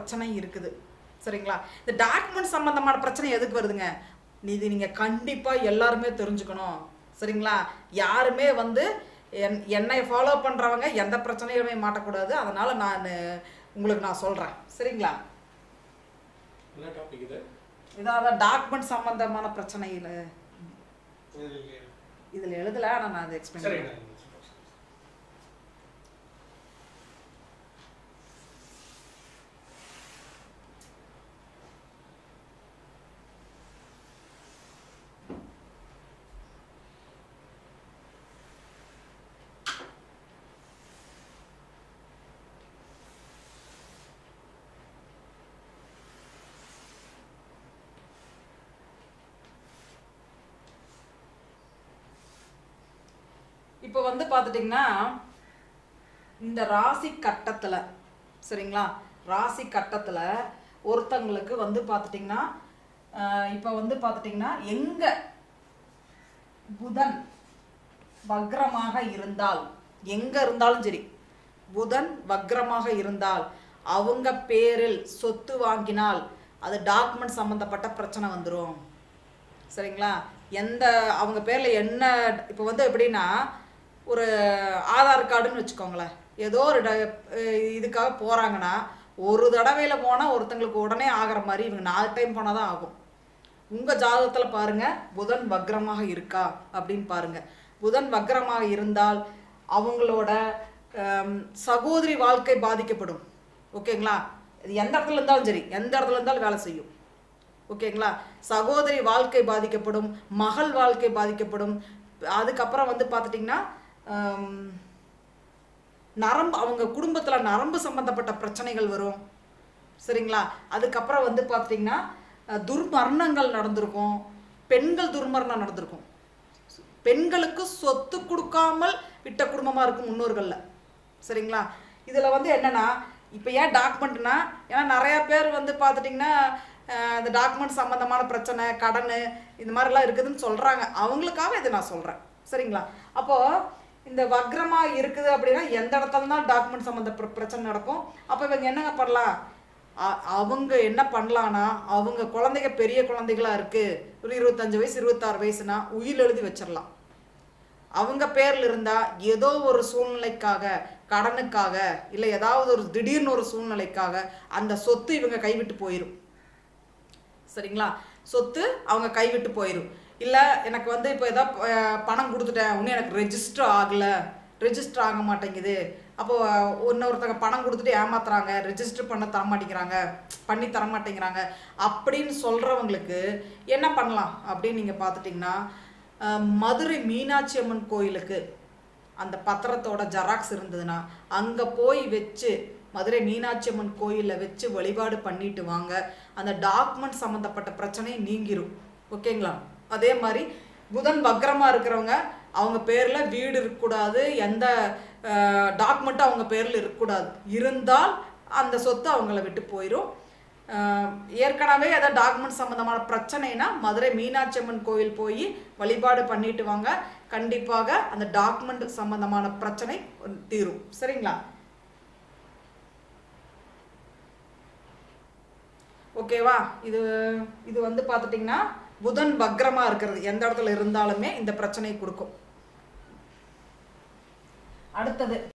பிரச்சனை இருக்குது. சரிங்களா? இந்த டாக்குமெண்ட் சம்பந்தமான பிரச்சனை எதுக்கு வருதுங்க? இது நீங்கள் கண்டிப்பாக எல்லாருமே தெரிஞ்சுக்கணும். சரிங்களா? யாருமே வந்து என்னை ஃபாலோ பண்ணுறவங்க எந்த பிரச்சனையுமே மாட்டக்கூடாது. அதனால் உங்களுக்கு நான் சொல்கிறேன். சரிங்களா? என்ன டாபிக் இது? இதான் டாக்குமெண்ட் சம்பந்தமான பிரச்சனையில் இதில் எழுதலை. ஆனால் நான் அதை எக்ஸ்பிளைன் பண்ணுறேன். இப்போ வந்து பார்த்துட்டிங்கன்னா இந்த ராசி கட்டத்தில், சரிங்களா, ராசி கட்டத்தில் ஒருத்தங்களுக்கு வந்து பார்த்துட்டிங்கன்னா இப்போ வந்து பார்த்துட்டிங்கன்னா எங்கே புதன் வக்ரமாக இருந்தால், எங்கே இருந்தாலும் சரி, புதன் வக்ரமாக இருந்தால் அவங்க பேரில் சொத்து வாங்கினால் அது டாக்குமெண்ட் சம்மந்தப்பட்ட பிரச்சனை வந்துடும். சரிங்களா? அவங்க பேரில் என்ன, இப்போ வந்து எப்படின்னா ஒரு ஆதார் கார்டுன்னு வச்சுக்கோங்களேன், ஏதோ ஒரு இதுக்காக போகிறாங்கன்னா ஒரு தடவையில் போனால் ஒருத்தங்களுக்கு உடனே ஆகிற மாதிரி இவங்க 4 டைம் போனால் தான் ஆகும். உங்கள் ஜாதகத்தில் பாருங்கள் புதன் வக்ரமாக இருக்கா அப்படின்னு பாருங்கள். புதன் வக்ரமாக இருந்தால் அவங்களோட சகோதரி வாழ்க்கை பாதிக்கப்படும். ஓகேங்களா? இது எந்த இடத்துல இருந்தாலும் சரி, எந்த இடத்துல இருந்தாலும் வேலை செய்யும். ஓகேங்களா? சகோதரி வாழ்க்கை பாதிக்கப்படும், மகள் வாழ்க்கை பாதிக்கப்படும். அதுக்கப்புறம் வந்து பார்த்துட்டிங்கன்னா நரம்பு, அவங்க குடும்பத்தில் நரம்பு சம்பந்தப்பட்ட பிரச்சனைகள் வரும். சரிங்களா? அதுக்கப்புறம் வந்து பார்த்துட்டிங்கன்னா துர்மரணங்கள் நடந்திருக்கும், பெண்கள் துர்மரணம் நடந்திருக்கும், பெண்களுக்கு சொத்து கொடுக்காமல் விட்ட குடும்பமாக இருக்கும் முன்னோர்களில். சரிங்களா? இதில் வந்து என்னென்னா இப்போ ஏன் டாக்குமெண்ட்னா, ஏன்னா நிறையா பேர் வந்து பார்த்துட்டிங்கன்னா இந்த டாக்குமெண்ட் சம்மந்தமான பிரச்சனை, கடன், இந்த மாதிரிலாம் இருக்குதுன்னு சொல்கிறாங்க. அவங்களுக்காக இதை நான் சொல்கிறேன். சரிங்களா? அப்போது இந்த வக்ரமாக இருக்குது அப்படின்னா எந்த இடத்துல தான் டாக்குமெண்ட் சம்மந்த பிரச்சனை நடக்கும். அப்போ இவங்க என்னங்க பண்ணலாம்? அவங்க என்ன பண்ணலான்னா, அவங்க குழந்தைங்க பெரிய குழந்தைகளாக இருக்குது, ஒரு 25 வயசு 26 வயசுனா உயில் எழுதி வச்சிடலாம். அவங்க பேரில் இருந்தால் ஏதோ ஒரு சூழ்நிலைக்காக, கடனுக்காக, இல்லை ஏதாவது ஒரு திடீர்னு ஒரு சூழ்நிலைக்காக அந்த சொத்து இவங்க கைவிட்டு போயிடும். சரிங்களா? சொத்து அவங்க கைவிட்டு போயிடும். இல்லை எனக்கு வந்து இப்போ ஏதாவது பணம் கொடுத்துட்டேன், இன்னும் எனக்கு ரெஜிஸ்டர் ஆகலை, ரெஜிஸ்டர் ஆக மாட்டேங்குது, அப்போது இன்னொருத்தங்க பணம் கொடுத்துட்டு ஏமாத்துறாங்க, ரெஜிஸ்டர் பண்ணி தரமாட்டேங்கிறாங்க அப்படின்னு சொல்கிறவங்களுக்கு என்ன பண்ணலாம் அப்படின்னு நீங்கள் பார்த்துட்டிங்கன்னா, மதுரை மீனாட்சி அம்மன் கோயிலுக்கு அந்த பத்திரத்தோட ஜெராக்ஸ் இருந்ததுன்னா அங்கே போய் வச்சு, மதுரை மீனாட்சி அம்மன் கோயிலில் வச்சு வழிபாடு பண்ணிட்டு வாங்க. அந்த டாக்குமெண்ட் சம்மந்தப்பட்ட பிரச்சனை நீங்கிரும். ஓகேங்களா? அதே மாதிரி புதன் வக்ரமாக இருக்கிறவங்க அவங்க பேரில் வீடு இருக்கக்கூடாது, எந்த டாக்குமெண்ட்டும் அவங்க பேரில் இருக்கக்கூடாது. இருந்தால் அந்த சொத்து அவங்கள விட்டு போயிடும். ஏற்கனவே ஏதாவது டாக்குமெண்ட் சம்மந்தமான பிரச்சனைனா மதுரை மீனாட்சி அம்மன் கோயில் போய் வழிபாடு பண்ணிட்டு வாங்க. கண்டிப்பாக அந்த டாக்குமெண்ட் சம்மந்தமான பிரச்சனை தீரும். சரிங்களா? ஓகேவா? இது வந்து பார்த்துட்டிங்கன்னா புதன் வக்ரமாக இருக்கிறது எந்த இடத்துல இருந்தாலுமே இந்த பிரச்சனையை கொடுக்கும். அடுத்தது